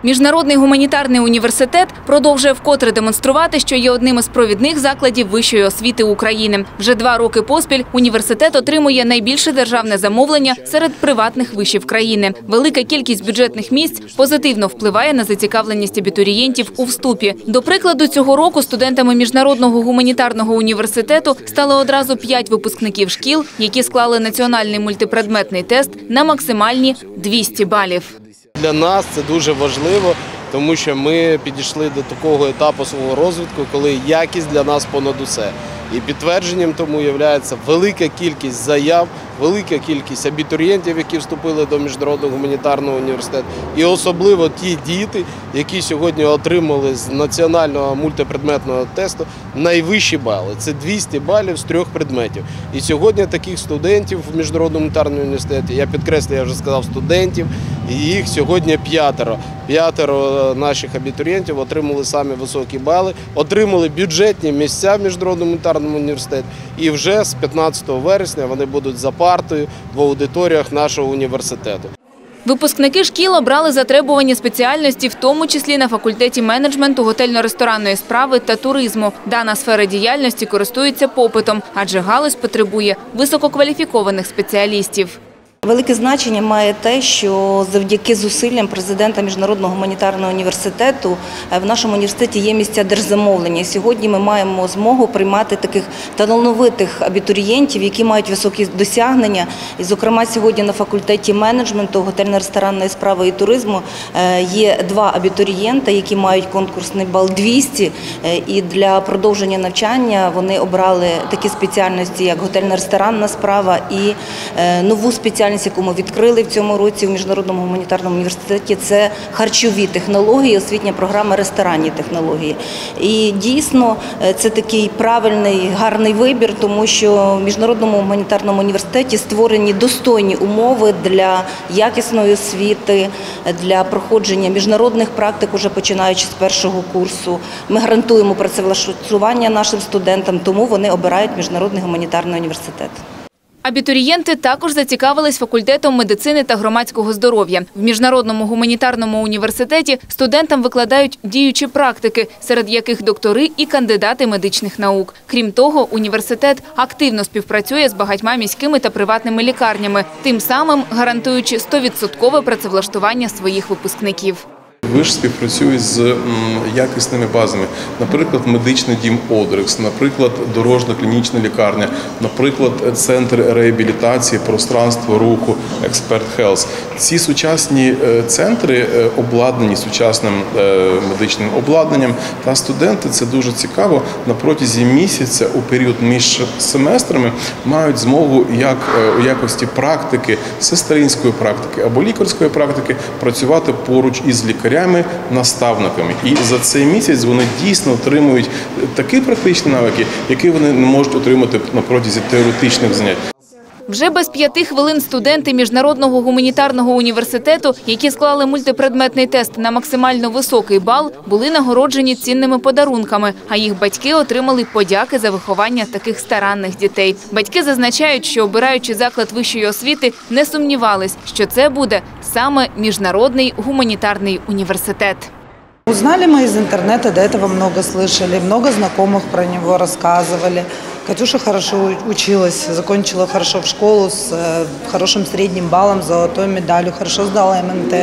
Міжнародний гуманітарний університет продовжує вкотре демонструвати, що є одним із провідних закладів вищої освіти України. Вже 2 роки поспіль університет отримує найбільше державне замовлення серед приватних вишів країни. Велика кількість бюджетних місць позитивно впливає на зацікавленість абітурієнтів у вступі. До прикладу, цього року студентами Міжнародного гуманітарного університету стали одразу 5 випускників шкіл, які склали національний мультипредметний тест на максимальні 200 балів. Для нас це дуже важливо, тому що ми підійшли до такого етапу свого розвитку, коли якість для нас понад усе. І підтвердженням тому є велика кількість заяв, велика кількість абітурієнтів, які вступили до Міжнародного гуманітарного університету. І особливо ті діти, які сьогодні отримали з національного мультипредметного тесту найвищі бали. Це 200 балів з 3 предметів. І сьогодні таких студентів в Міжнародному гуманітарному університеті, я підкреслюю, я вже сказав, студентів, і їх сьогодні 5. 5 наших абітурієнтів отримали самі високі бали, отримали бюджетні місця в Міжнародному гуманітарному університеті. І вже з 15 вересня вони будуть за партою в аудиторіях нашого університету. Випускники шкіл обрали затребувані спеціальності, в тому числі на факультеті менеджменту, готельно-ресторанної справи та туризму. Дана сфера діяльності користується попитом, адже галузь потребує висококваліфікованих спеціалістів. Велике значення має те, що завдяки зусиллям президента Міжнародного гуманітарного університету в нашому університеті є місця держзамовлення. І сьогодні ми маємо змогу приймати таких талановитих абітурієнтів, які мають високі досягнення. І, зокрема, сьогодні на факультеті менеджменту, готельно-ресторанної справи і туризму є 2 абітурієнта, які мають конкурсний бал 200. І для продовження навчання вони обрали такі спеціальності, як готельно-ресторанна справа і нову спеціальність, яку ми відкрили в цьому році в Міжнародному гуманітарному університеті, це харчові технології, освітня програма ресторанні технології. І дійсно це такий правильний, гарний вибір, тому що в Міжнародному гуманітарному університеті створені достойні умови для якісної освіти, для проходження міжнародних практик, уже починаючи з 1-го курсу. Ми гарантуємо працевлаштування нашим студентам, тому вони обирають Міжнародний гуманітарний університет. Абітурієнти також зацікавились факультетом медицини та громадського здоров'я. В Міжнародному гуманітарному університеті студентам викладають діючі практики, серед яких доктори і кандидати медичних наук. Крім того, університет активно співпрацює з багатьма міськими та приватними лікарнями, тим самим гарантуючи 100% працевлаштування своїх випускників. Виш співпрацює з якісними базами, наприклад, медичний дім «Одрекс», наприклад, дорожньо-клінічна лікарня, наприклад, центр реабілітації, пространство руху, Експерт Хелс. Ці сучасні центри обладнані сучасним медичним обладнанням, та студенти, це дуже цікаво, на протязі місяця у період між семестрами мають змогу як у якості практики, сестринської практики або лікарської практики працювати поруч із лікарями, наставниками. І за цей місяць вони дійсно отримують такі практичні навики, які вони не можуть отримати на протязі теоретичних занять. Вже без 5 хвилин студенти Міжнародного гуманітарного університету, які склали мультипредметний тест на максимально високий бал, були нагороджені цінними подарунками, а їх батьки отримали подяки за виховання таких старанних дітей. Батьки зазначають, що обираючи заклад вищої освіти, не сумнівались, що це буде саме Міжнародний гуманітарний університет. Узнали мы из интернета, до этого много слышали, много знакомых про него рассказывали. Катюша хорошо училась, закончила хорошо в школу с хорошим средним баллом, золотой медалью, хорошо сдала МНТ.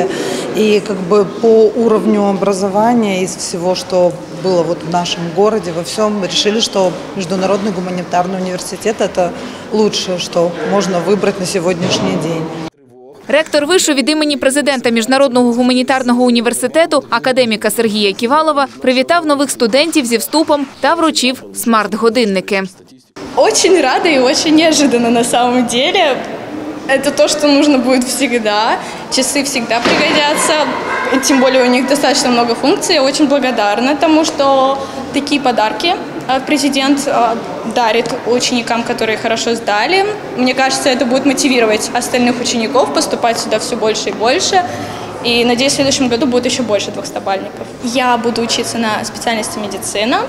И по уровню образования из всего, что было в нашем городе, во всем, решили, что Международный гуманитарный университет – это лучшее, что можно выбрать на сегодняшний день. Ректор вишу від імені президента Міжнародного гуманітарного університету академіка Сергія Ківалова привітав нових студентів зі вступом та вручив смарт-годинники. Очень рада и очень неожиданно на самом деле. Это то, что нужно будет всегда. Часы всегда пригодятся. Тем более у них достаточно много функций. Я очень благодарна тому, что такие подарки президент дарит ученикам, которые хорошо сдали. Мне кажется, это будет мотивировать остальных учеников поступать сюда все больше и больше. И надеюсь, в следующем году будет еще больше 200-бальников. Я буду учиться на специальности медицина.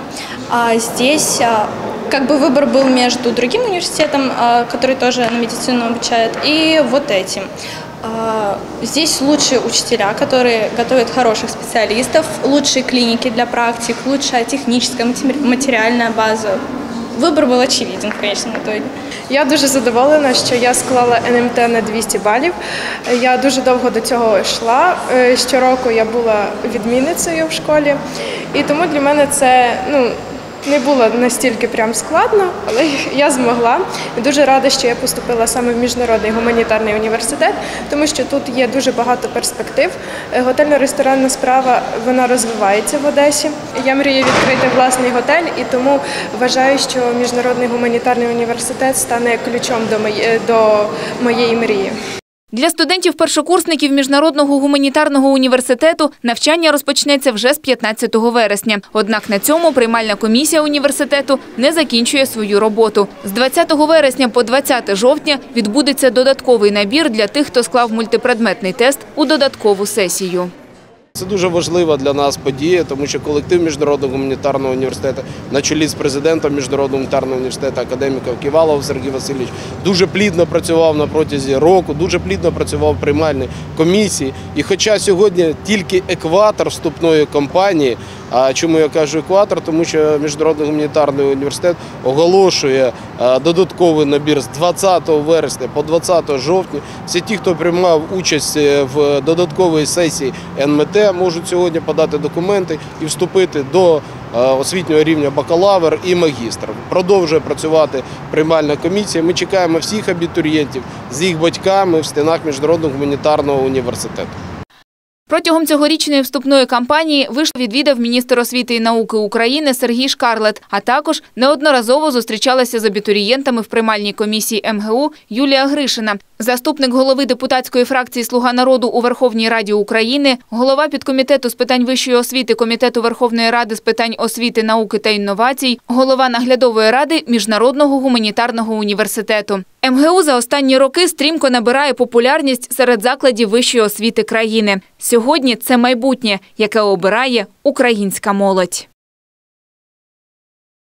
Здесь выбор был между другим университетом, который тоже на медицину обучает, и вот этим. Здесь лучшие учителя, которые готовят хороших специалистов, лучшие клиники для практик, лучшая техническая, материальная база. Вибір був очевиден в конечному ітогі. Я дуже задоволена, що я склала НМТ на 200 балів. Я дуже довго до цього йшла. Щороку я була відмінницею в школі. І тому для мене це не було настільки прям складно, але я змогла. І дуже рада, що я поступила саме в Міжнародний гуманітарний університет, тому що тут є дуже багато перспектив. Готельно-ресторанна справа, вона розвивається в Одесі. Я мрію відкрити власний готель, і тому вважаю, що Міжнародний гуманітарний університет стане ключом до моєї мрії. Для студентів-першокурсників Міжнародного гуманітарного університету навчання розпочнеться вже з 15 вересня. Однак на цьому приймальна комісія університету не закінчує свою роботу. З 20 вересня по 20 жовтня відбудеться додатковий набір для тих, хто склав мультипредметний тест у додаткову сесію. Це дуже важлива для нас подія, тому що колектив Міжнародного гуманітарного університету на чолі з президентом Міжнародного гуманітарного університету академіком Ківаловим Сергій Васильович дуже плідно працював на протязі року, дуже плідно працював в приймальній комісії. І хоча сьогодні тільки екватор вступної кампанії, а чому я кажу екватор? Тому що Міжнародний гуманітарний університет оголошує додатковий набір з 20 вересня по 20 жовтня. Всі ті, хто приймав участь в додатковій сесії НМТ, можуть сьогодні подати документи і вступити до освітнього рівня бакалавр і магістр. Продовжує працювати приймальна комісія. Ми чекаємо всіх абітурієнтів з їх батьками в стінах Міжнародного гуманітарного університету. Протягом цьогорічної вступної кампанії відвідав міністр освіти і науки України Сергій Шкарлет, а також неодноразово зустрічалася з абітурієнтами в приймальній комісії МГУ Юлія Гришина. Заступник голови депутатської фракції «Слуга народу» у Верховній Раді України, голова підкомітету з питань вищої освіти Комітету Верховної Ради з питань освіти, науки та інновацій, голова наглядової ради Міжнародного гуманітарного університету. МГУ за останні роки стрімко набирає популярність серед закладів вищої освіти країни. Сьогодні це майбутнє, яке обирає українська молодь.